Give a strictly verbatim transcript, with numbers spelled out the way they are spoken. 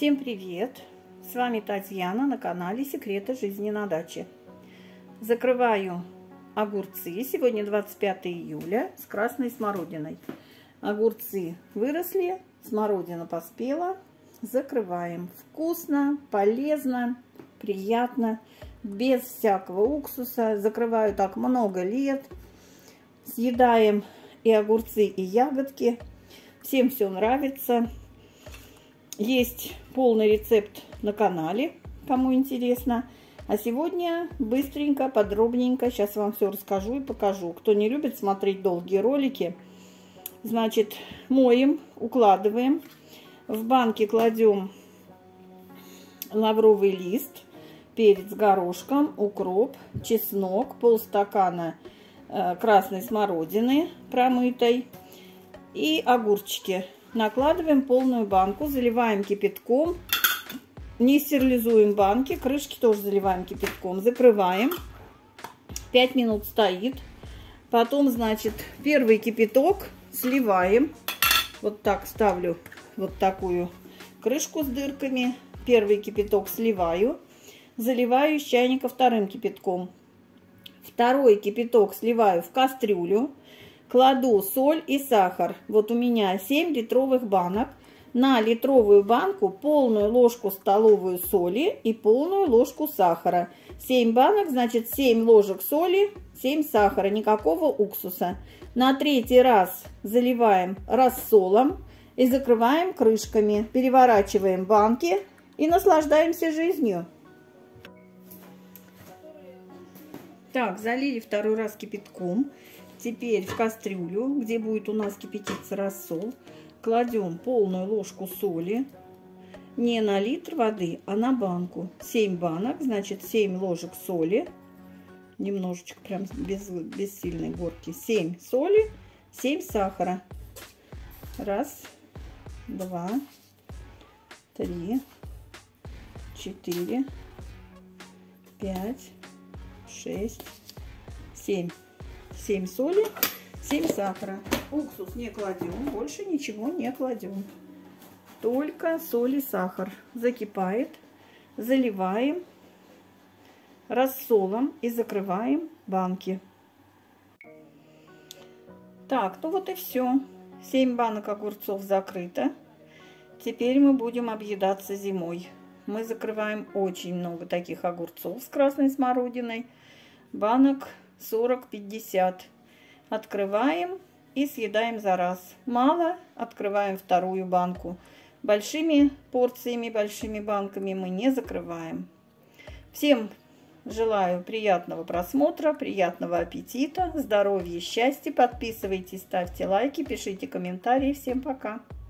Всем привет! С вами Татьяна на канале Секреты жизни на даче. Закрываю огурцы. Сегодня двадцать пятое июля с красной смородиной. Огурцы выросли, смородина поспела. Закрываем. Вкусно, полезно, приятно, без всякого уксуса. Закрываю так много лет. Съедаем и огурцы, и ягодки. Всем все нравится. Есть полный рецепт на канале, кому интересно. А сегодня быстренько, подробненько, сейчас вам все расскажу и покажу. Кто не любит смотреть долгие ролики, значит, моем, укладываем. В банке кладем лавровый лист, перец горошком, укроп, чеснок, полстакана э, красной смородины промытой и огурчики. Накладываем полную банку, заливаем кипятком, не стерилизуем банки, крышки тоже заливаем кипятком, закрываем, пять минут стоит, потом, значит, первый кипяток сливаем, вот так ставлю вот такую крышку с дырками, первый кипяток сливаю, заливаю из чайника вторым кипятком, второй кипяток сливаю в кастрюлю. Кладу соль и сахар. Вот у меня семь литровых банок. На литровую банку полную ложку столовую соли и полную ложку сахара. семь банок, значит семь ложек соли, семь сахара, никакого уксуса. На третий раз заливаем рассолом и закрываем крышками. Переворачиваем банки и наслаждаемся жизнью. Так, залили второй раз кипятком. Теперь в кастрюлю, где будет у нас кипятиться рассол, кладем полную ложку соли. Не на литр воды, а на банку. семь банок, значит семь ложек соли. Немножечко, прям без, без сильной горки. семь соли, семь сахара. Раз, два, три, четыре, пять, шесть, семь. семь соли, семь сахара. Уксус не кладем, больше ничего не кладем. Только соль и сахар. Закипает, заливаем рассолом и закрываем банки. Так, ну вот и все. семь банок огурцов закрыто. Теперь мы будем объедаться зимой. Мы закрываем очень много таких огурцов с красной смородиной. Банок сорок-пятьдесят. Открываем и съедаем за раз. Мало, открываем вторую банку. Большими порциями, большими банками мы не закрываем. Всем желаю приятного просмотра, приятного аппетита, здоровья, счастья. Подписывайтесь, ставьте лайки, пишите комментарии. Всем пока!